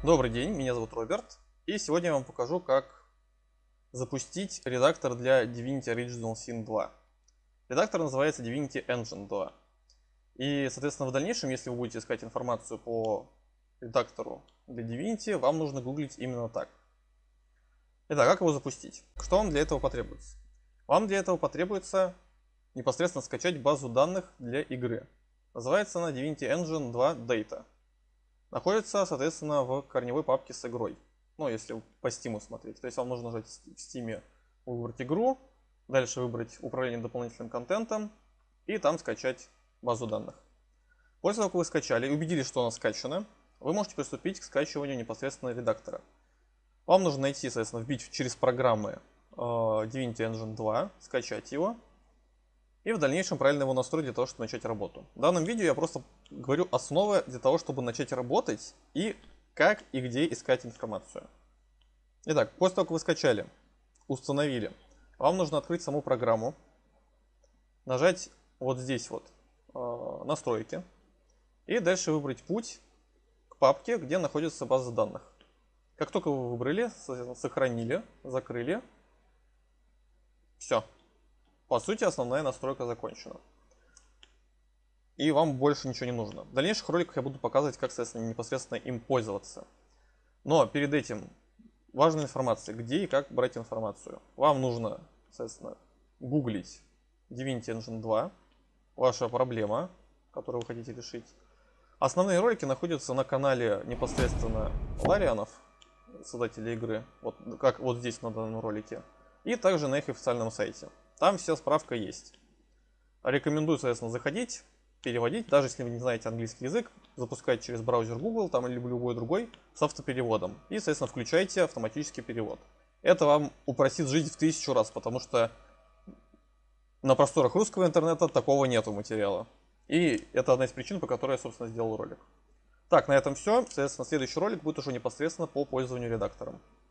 Добрый день, меня зовут Роберт, и сегодня я вам покажу, как запустить редактор для Divinity Original Sin 2. Редактор называется Divinity Engine 2. И, соответственно, в дальнейшем, если вы будете искать информацию по редактору для Divinity, вам нужно гуглить именно так. Итак, как его запустить? Что вам для этого потребуется? Вам для этого потребуется непосредственно скачать базу данных для игры. Называется она Divinity Engine 2 Data. Находится, соответственно, в корневой папке с игрой. Ну, если по Steam смотреть. То есть вам нужно нажать в Steam, выбрать игру, дальше выбрать управление дополнительным контентом и там скачать базу данных. После того, как вы скачали и убедились, что она скачана, вы можете приступить к скачиванию непосредственно редактора. Вам нужно найти, соответственно, вбить через программы Divinity Engine 2, скачать его. И в дальнейшем правильно его настроить для того, чтобы начать работу. В данном видео я просто говорю основы для того, чтобы начать работать и как и где искать информацию. Итак, после того, как вы скачали, установили, вам нужно открыть саму программу, нажать вот здесь вот настройки и дальше выбрать путь к папке, где находится база данных. Как только вы выбрали, сохранили, закрыли, все. По сути, основная настройка закончена. И вам больше ничего не нужно. В дальнейших роликах я буду показывать, как, соответственно, непосредственно им пользоваться. Но перед этим важная информация, где и как брать информацию. Вам нужно, соответственно, гуглить Divinity Engine 2, ваша проблема, которую вы хотите решить. Основные ролики находятся на канале непосредственно Ларианов, создателей игры, вот как вот здесь на данном ролике, и также на их официальном сайте. Там вся справка есть. Рекомендую, соответственно, заходить, переводить. Даже если вы не знаете английский язык, запускать через браузер Google там, или любой другой с автопереводом. И, соответственно, включайте автоматический перевод. Это вам упростит жизнь в 1000 раз, потому что на просторах русского интернета такого нету материала. И это одна из причин, по которой я, собственно, сделал ролик. Так, на этом все. Соответственно, следующий ролик будет уже непосредственно по пользованию редактором.